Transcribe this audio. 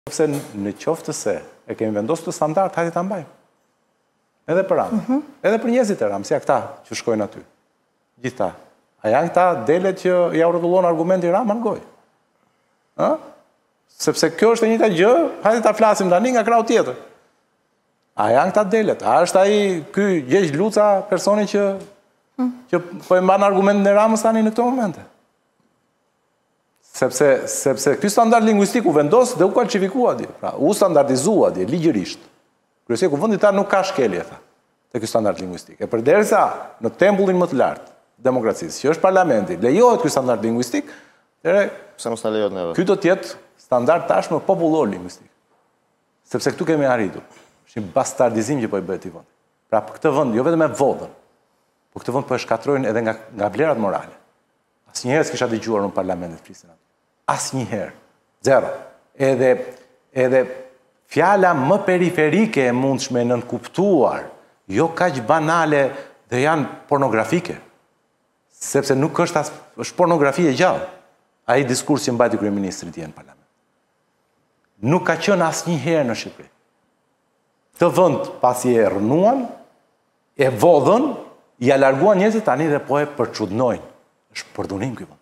Sepse në qoftë se e kemi vendosur të standart, hajde ta mbajmë. Edhe për Ramën, edhe për njerëzit e Ramës, ja këta që shkojnë aty. Gjithta. A janë këta delet që ja u rregullon argumenti Rama në gojë? Ë? Sepse kjo është e njëjta gjë, hajde ta flasim tani nga krau tjetër. A janë këta delet? A është ai ky Gjergj Luca personi që po e mban argumentin e Ramës tani në këto momente? Sepse ky standard lingvistik u vendos dhe u kualifikua atje. Pra, u standardizua atje ligjërisht. Kryesia e Kuvendit nuk ka shkelje tha te ky standard lingvistik. E përderisa në tempullin më të lartë demokracisë, që është parlamenti, lejohet ky standard lingvistik, pse mos ta lejohet neve? Ky do të jetë standard tashmë popullor lingvistik. Sepse këtu kemi arritur. Është një bastardizim që po i bëhet i vend. Pra për këtë vend, jo vetëm me votën, por këtë vend po e shkatrojnë edhe nga vlerat morale. Asnjëherë s'kisha dëgjuar në parlamentin flisin aty. Asnjëherë. Zero. Edhe fjala më periferike e mundshme në nënkuptuar, jo kaq banale dhe janë pornografike. Sepse nuk është pornografi e gjallë. Ai diskurs që mbajti kryeministri dje në parlament. Nuk ka qenë asnjëherë në Shqipëri. Të vend pasi e rënuan, e vodhën, ja larguan njerëzit tani dhe po e përçudnojnë. Është përdurim ky vend.